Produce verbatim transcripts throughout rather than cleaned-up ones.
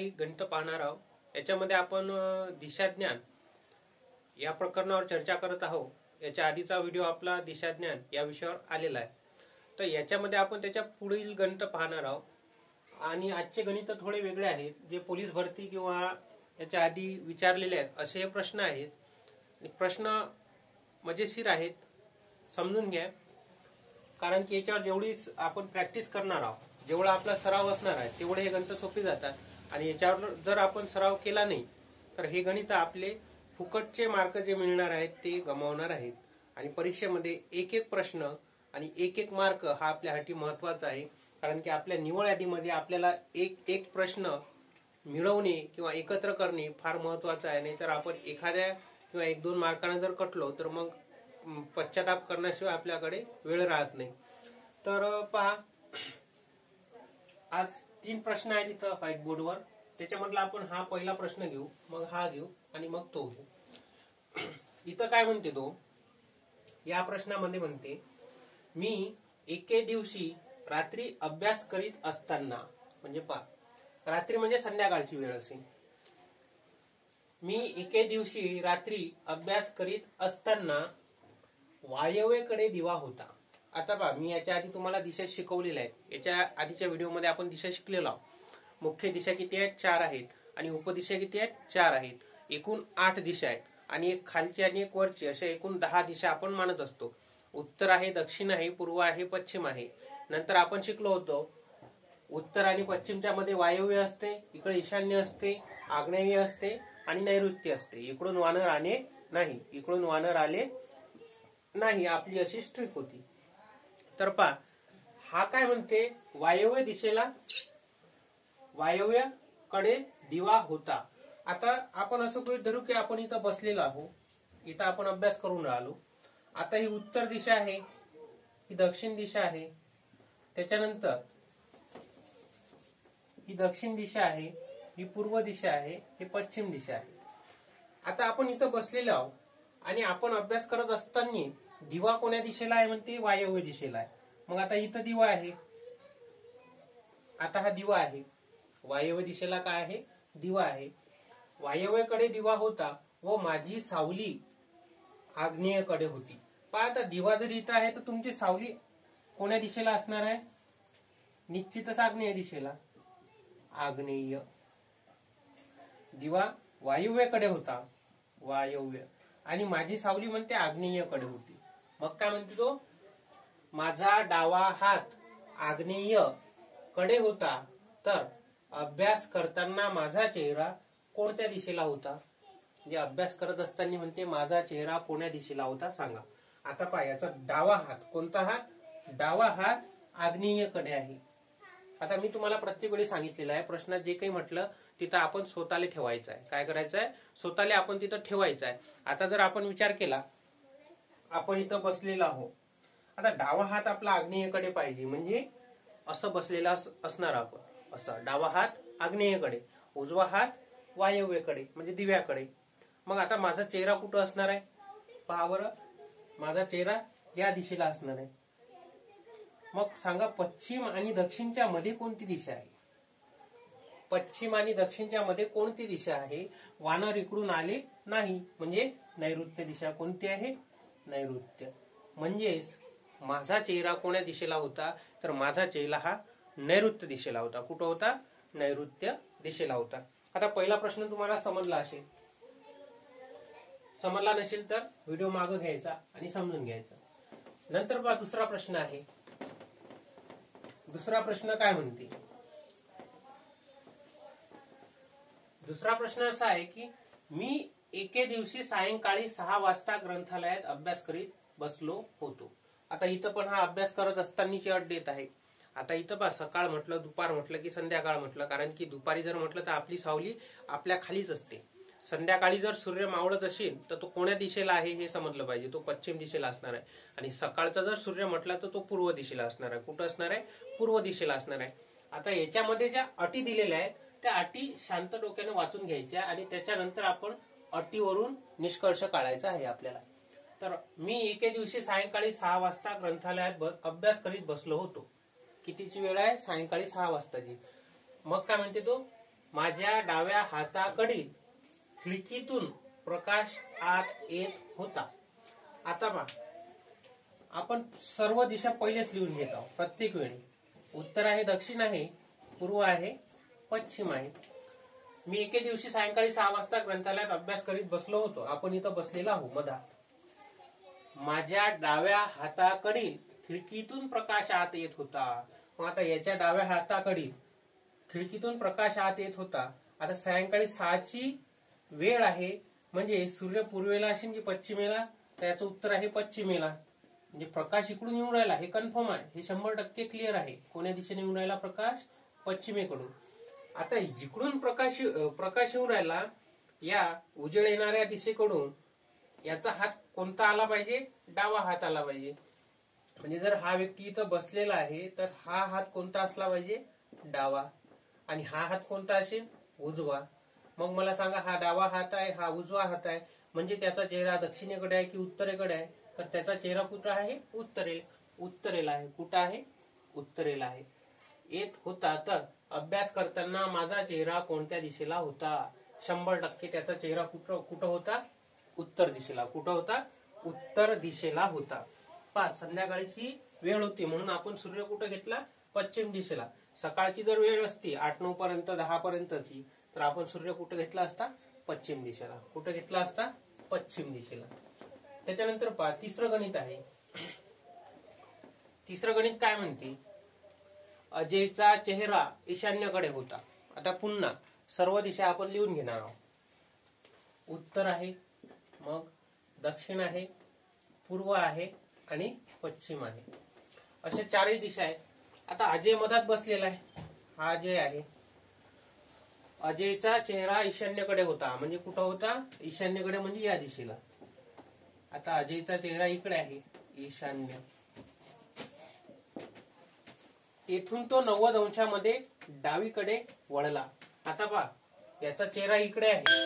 गणित पाहणार आहोत. याच्यामध्ये आपण दिशाज्ञान या प्रकरणावर चर्चा करत आहोत. याच्या आधीचा व्हिडिओ आपला दिशाज्ञान या विषयावर आलेला आहे. तर याच्यामध्ये आपण त्याच्या पुढील गणित पाहणार आहोत. आणि आजचे गणित थोडे वेगळे आहेत, जे पोलीस भरती किंवा याच्या आधी विचारलेले आहेत असे हे प्रश्न आहेत. प्रश्न मजेशीर आहेत, समजून घ्या. कारण की याच्यावर जेवढी आपण प्रॅक्टिस करणार आहोत, जेवढा आपला सराव असणार आहे तेवढे हे गणित सोपे जातात. आणि याच्यावर जर आपण सराव केला नाही तर हे गणित आपले फुकटचे मार्क जे मिळणार आहेत ते गमावणार आहेत. आणि परीक्षेमध्ये एक एक प्रश्न आणि एक एक मार्क हा आपल्यासाठी महत्वाचा आहे. कारण की आपल्या निवड यादीमध्ये आपल्याला एक एक प्रश्न मिळवणे किंवा एकत्र करणे फार महत्वाचं आहे. नाही तर आपण एखाद्या किंवा एक दोन मार्काने जर कटलो तर मग पश्चाताप करण्याशिवाय आपल्याकडे वेळ राहत नाही. तर पहा, आज तीन प्रश्न आहेत इथं व्हाईट बोर्डवर. त्याच्यामधला आपण हा पहिला प्रश्न घेऊ, मग हा घेऊ आणि मग तो घेऊ. इथं काय म्हणते तो, या प्रश्नामध्ये म्हणते, मी एके दिवशी रात्री अभ्यास करीत असताना, म्हणजे पहा रात्री म्हणजे संध्याकाळची वेळ असेल. मी एके दिवशी रात्री अभ्यास करीत असताना वायव्येकडे दिवा होता. आता पहा, मी याच्या आधी तुम्हाला दिशा शिकवलेल्या आहेत. याच्या आधीच्या व्हिडिओमध्ये आपण दिशा शिकलेलो आहोत. मुख्य दिशा किती आहेत? चार आहेत. आणि उपदिशा किती आहेत? चार आहेत. एकूण आठ दिशा आहेत. आणि एक खालची आणि एक वरची अशा एकूण दहा दिशा आपण मानत असतो. उत्तर आहे, दक्षिण आहे, पूर्व आहे, पश्चिम आहे. नंतर आपण शिकलो होतो उत्तर आणि पश्चिमच्या मध्ये वायव्य असते, इकडे ईशान्य असते, आग्नेय असते आणि नैऋत्य असते. इकडून वानर आले नाही, इकडून वानर आले नाही, आपली अशी स्ट्रिक होती. तर पहा, हा काय म्हणते, वायव्य दिशेला वायव्यकडे दिवा होता. आता आपण असं गृहीत धरू की आपण इथं बसलेलो आहोत, इथं आपण अभ्यास करून राहिलो. आता ही उत्तर दिशा आहे, ही दक्षिण दिशा आहे, त्याच्यानंतर ही दक्षिण दिशा आहे, ही पूर्व दिशा आहे, ही पश्चिम दिशा आहे. आता आपण इथं बसलेलो आहोत आणि आपण अभ्यास करत असताना दिवा कोण्या दिशेला आहे म्हणते? वायव्य दिशेला आहे. मग आता इथं दिवा आहे, आता हा दिवा आहे, वायव्य दिशेला काय आहे? दिवा आहे. वायव्यकडे दिवा होता व माझी सावली आग्नेयकडे होती. पहा, आता दिवा जर इथं आहे तर तुमची सावली कोण्या दिशेला असणार आहे? निश्चितच आग्नेय दिशेला. आग्नेय. दिवा वायव्यकडे होता, वायव्य, आणि माझी सावली म्हणते आग्नेयकडे होती. मग काय म्हणते तो, माझा डावा हात आग्नेय कडे होता, तर अभ्यास करताना माझा चेहरा कोणत्या दिशेला होता? म्हणजे अभ्यास करत असताना म्हणते माझा चेहरा कोण्या दिशेला होता सांगा. आता पहा, याचा डावा हात, कोणता हात? डावा हात आग्नेयकडे आहे. आता मी तुम्हाला प्रत्येक वेळी सांगितलेलं आहे, प्रश्नात जे काही म्हटलं तिथं आपण स्वतःला ठेवायचं आहे. काय करायचं आहे? स्वतःला आपण तिथं ठेवायचं आहे. आता जर आपण विचार केला, आपण इथं बसलेला आहोत, आता डावा हात आपला आग्नेयकडे पाहिजे, म्हणजे असं बसलेला असणार आपण, असा डावा हात आग्नेयकडे, उजवा हात वायव्येकडे म्हणजे दिव्याकडे. मग आता माझा चेहरा कुठं असणार आहे? पहा बरं, माझा चेहरा या दिशेला असणार आहे. मग सांगा, पश्चिम आणि दक्षिणच्या मध्ये कोणती दिशा आहे? पश्चिम आणि दक्षिणच्या मध्ये कोणती दिशा आहे? वानर इकडून आले नाही, म्हणजे नैऋत्य दिशा. कोणती आहे? नैऋत्य. म्हणजेच माझा चेहरा कोण्या दिशेला होता? तर माझा चेहरा हा नैऋत्य दिशेला होता. कुठं होता? नैऋत्य दिशेला होता. आता पहिला प्रश्न तुम्हाला समजला असेल. समजला नसेल तर व्हिडिओ मागं घ्यायचा आणि समजून घ्यायचा. नंतर पहा, दुसरा प्रश्न आहे. दुसरा प्रश्न काय म्हणते? दुसरा प्रश्न असा आहे की मी एके दिवशी सायंकाळी सहा वाजता ग्रंथालयात अभ्यास करीत बसलो होतो. आता इथं पण हा अभ्यास करत असतानाची अट देत आहे. आता इथं पहा, सकाळ म्हटलं, दुपार म्हटलं की संध्याकाळ म्हटलं, कारण की दुपारी जर म्हटलं तर आपली सावली आपल्या खालीच असते. संध्याकाळी जर सूर्य मावळत असेल तर तो कोण्या दिशेला आहे हे समजलं पाहिजे. तो पश्चिम दिशेला असणार आहे. आणि सकाळचा जर सूर्य म्हटला तर तो पूर्व दिशेला असणार आहे. कुठं असणार आहे? पूर्व दिशेला असणार आहे. आता याच्यामध्ये ज्या अटी दिलेल्या आहेत त्या अटी शांत डोक्याने वाचून घ्यायच्या आणि त्याच्यानंतर आपण अटीवरून निष्कर्ष काढायचा आहे आपल्याला. तर मी एके दिवशी सायंकाळी सहा वाजता ग्रंथालयात अभ्यास करीत बसलो होतो. कितीची वेळ आहे? सायंकाळी सहा वाजताची. मग काय म्हणते तो, माझ्या डाव्या हाताकडील खिडकीतून प्रकाश आत येत होता. आता पहा, आपण सर्व दिशा पहिलेच लिहून घेत आहोत प्रत्येक वेळी. उत्तर आहे दक्षिण आहे, पूर्व आहे, पश्चिम आहे. मी एके दिवशी सायंकाळी सहा वाजता ग्रंथालयात अभ्यास करीत बसलो होतो. आपण इथं बसलेला आहोत मधात. माझ्या डाव्या हाताकडील खिडकीतून प्रकाश आत येत होता. मग आता याच्या डाव्या हाताकडील खिडकीतून प्रकाश आत येत होता. आता सायंकाळी सहाची वेळ आहे, म्हणजे सूर्य पूर्वेला असेल की पश्चिमेला, तर याचं उत्तर आहे पश्चिमेला. म्हणजे प्रकाश इकडून येऊन राहिला हे कन्फर्म आहे, हे शंभर टक्के क्लिअर आहे. कोण्या दिशेने येऊन राहिला प्रकाश? पश्चिमेकडून. आता जिकडून प्रकाश प्रकाश येऊन राहिला या उजेड येणाऱ्या दिशेकडून, याचा हात कोणता आला पाहिजे? डावा हात आला पाहिजे. म्हणजे जर हा व्यक्ती इथं बसलेला आहे तर हा हात कोणता असला पाहिजे? डावा. आणि हा हात कोणता असेल? उजवा. मग मला सांगा, हा डावा हात आहे, हा उजवा हात आहे, म्हणजे त्याचा चेहरा दक्षिणेकडे आहे की उत्तरेकडे आहे? तर त्याचा चेहरा कुठं आहे? उत्तरे उत्तरेला आहे. कुठं आहे? उत्तरेला आहे. येत होता, तर अभ्यास करताना माझा चेहरा कोणत्या दिशेला होता? शंभर टक्के त्याचा चेहरा कुठं कुठं होता? उत्तर दिशेला. कुठं होता? उत्तर दिशेला होता. पाच संध्याकाळची वेळ होती म्हणून आपण सूर्य कुठं घेतला? पश्चिम दिशेला. सकाळची जर वेळ असती आठ नऊ पर्यंत दहा पर्यंतची, तर आपण सूर्य कुठं घेतला असता? पश्चिम दिशेला. कुठं घेतला असता? पश्चिम दिशेला. त्याच्यानंतर पहा, तिसरं गणित आहे. तिसरं गणित काय म्हणते? अजयचा चेहरा ईशान्येकडे होता. आता पुन्हा सर्व दिशा आपण लिहून घेणार आहोत. उत्तर आहे, मग दक्षिण आहे, पूर्व आहे आणि पश्चिम आहे. अशा चारही दिशा आहेत. आता अजय मधात बसलेला आहे. हा अजय आहे. अजयचा चेहरा ईशान्येकडे होता. म्हणजे कुठं होता? ईशान्येकडे, म्हणजे या दिशेला. आता अजयचा चेहरा इकडे आहे, ईशान्य. तेथून तो नव्वद अंशामध्ये डावीकडे वळला. आता पहा, याचा चेहरा इकडे आहे.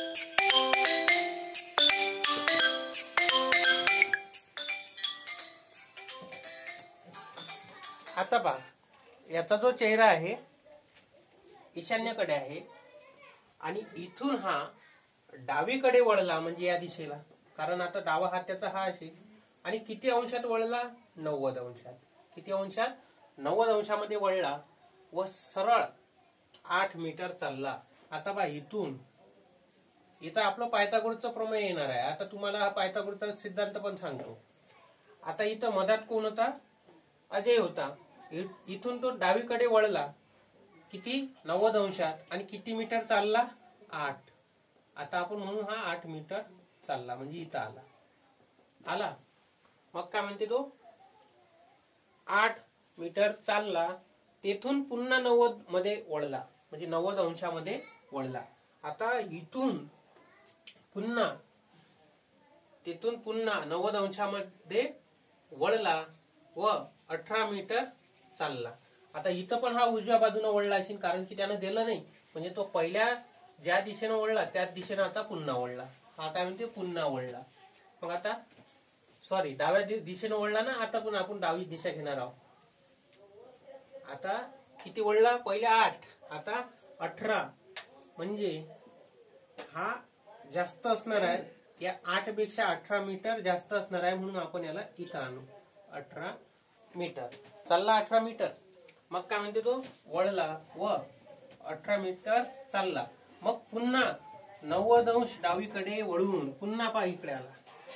आता पहा, याचा जो चेहरा आहे ईशान्येकडे आहे आणि इथून हा डावीकडे वळला, म्हणजे या दिशेला. कारण आता डावा हात त्याचा हा असेल. आणि किती अंशात वळला? नव्वद अंशात. किती अंशात? नव्वद अंशामध्ये वळला व सरळ आठ मीटर चालला. आता पहा, इथून इथं आपलं पायथागोरसचं प्रमेय येणार आहे. आता तुम्हाला हा पायथागोरसचा सिद्धांत पण सांगतो. आता इथं मधात कोण होता? अजय होता. इथून तो डावीकडे वळला किती? नव्वद अंशात. आणि किती मीटर चालला? आठ. आता आपण म्हणू हा आठ मीटर चालला, म्हणजे इथं आला. आला मग काय म्हणते तो? आठ मीटर चालला. तेथून पुन्हा नव्वद मध्ये वळला, म्हणजे नव्वद अंशामध्ये वळला. आता इथून पुन्हा तेथून पुन्हा नव्वद अंशामध्ये वळला व अठरा मीटर चालला. आता इथं पण हा उजव्या बाजूने वळला असेल, कारण की त्यानं दिलं नाही. म्हणजे तो पहिल्या ज्या दिशेनं वळला त्याच दिशेनं आता पुन्हा वळला. हा काय म्हणते? पुन्हा वळला. मग आता सॉरी डाव्या दिशेनं वळला ना. आता पण आपण डावी दिशा घेणार आहोत. आता किती वळला? पहिले आठ, आता अठरा. म्हणजे हा जास्त असणार आहे. या आठ पेक्षा अठरा मीटर जास्त असणार आहे, म्हणून आपण याला इथं आणू. अठरा मीटर चालला. अठरा मीटर. मग काय म्हणते तो? वळला व अठरा मीटर चालला. मग पुन्हा नव्वद अंश डावीकडे वळून पुन्हा पहा इकडे आला.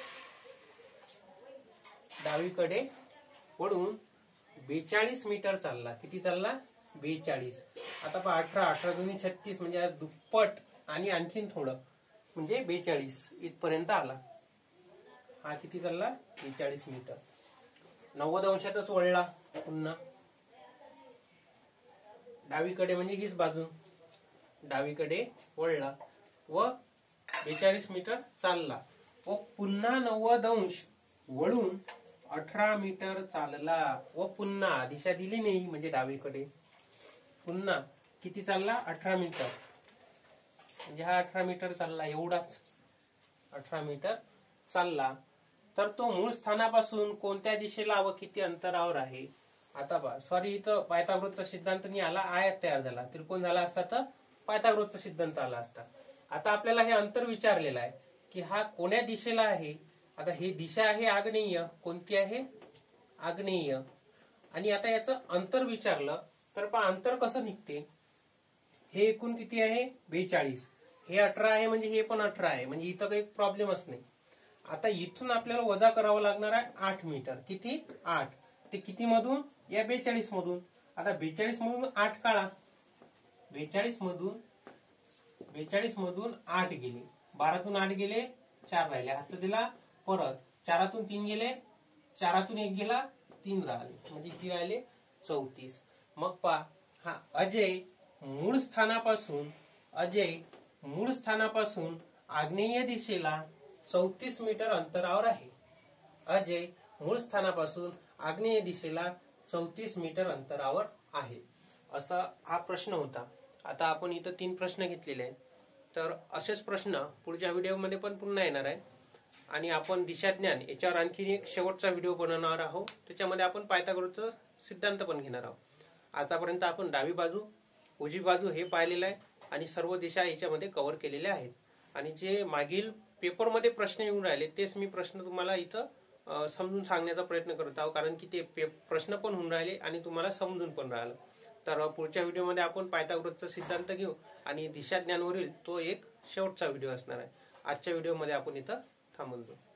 डावीकडे वळून बेचाळीस मीटर चालला. किती चालला? बेचाळीस. आता पहा, अठरा अठरा दोन्ही छत्तीस, म्हणजे दुप्पट आणि आणखीन थोडं, म्हणजे बेचाळीस इथपर्यंत आला. हा किती चालला? बेचाळीस मीटर. नव्वद अंशातच वळला पुन्हा डावीकडे, म्हणजे हीच बाजू. डावीकडे वळला व बेचाळीस मीटर चालला व पुन्हा नव्वद अंश वळून अठरा मीटर चालला व पुन्हा दिशा दिली नाही, म्हणजे डावीकडे. पुन्हा किती चालला? अठरा मीटर. म्हणजे हा अठरा मीटर चालला, एवढाच अठरा मीटर चालला. तर तो मूळ स्थानापासून कोणत्या दिशेला व किती अंतरावर आहे? आता पहा, सॉरी इथं पायथागोरसचा सिद्धांत नाही आला, आयत तयार झाला. त्रिकोण झाला असता तर पायथागोरसचा सिद्धांत आला असता. आता आपल्याला हे अंतर विचारलेलं आहे की हा कोण्या दिशेला आहे. आता ही दिशा आहे आग्नेय. कोणती आहे? आग्नेय. आणि आता याचं अंतर विचारलं तर पहा अंतर कसं निघते. हे एकूण किती आहे? बेचाळीस. हे अठरा आहे म्हणजे हे पण अठरा आहे, म्हणजे इथं काही प्रॉब्लेमच नाही. आता इथून आपल्याला वजा करावं लागणार आहे आठ मीटर. किती? आठ. ते किती मधून? या बेचाळीस मधून. आता बेचाळीस मधून आठ काढा. बेचाळीस मधून बेचाळीस मधून आठ गेले. बारातून आठ गेले, चार राहिले. हात दिला परत. चारातून तीन गेले, चारातून एक गेला, तीन राहिले. म्हणजे किती राहिले? चौतीस. मग पहा हा अजय मूळ स्थानापासून अजय मूळ स्थानापासून आग्नेय दिशेला चौतीस मीटर अंतरावर आहे. अजय मूळ स्थानापासून आग्नेय दिशेला चौतीस मीटर अंतरावर आहे. असा हा प्रश्न होता. आता आपण इथं तीन प्रश्न घेतलेले आहेत. तर असेच प्रश्न पुढच्या व्हिडिओमध्ये पण पुन्हा येणार आहे. आणि आपण दिशाज्ञान याच्यावर आणखी एक शेवटचा व्हिडिओ बनवणार आहोत. त्याच्यामध्ये आपण पायथागोरसचा सिद्धांत पण घेणार आहोत. आतापर्यंत आपण डावी बाजू, उजवी बाजू हे पाहिलेलं आहे आणि सर्व दिशा याच्यामध्ये कव्हर केलेल्या आहेत. आणि जे मागील पेपरमध्ये प्रश्न येऊन राहिले तेच मी प्रश्न तुम्हाला इथं समजून सांगण्याचा प्रयत्न करत आहोत, कारण की ते प्रश्न पण होऊन राहिले आणि तुम्हाला समजून पण राहिलं. तर पुढच्या व्हिडिओमध्ये आपण पायथागोरसचा सिद्धांत घेऊ आणि दिशाज्ञानवरील तो एक शेवटचा व्हिडिओ असणार आहे. आजच्या व्हिडिओमध्ये आपण इथं थांबून जाऊ.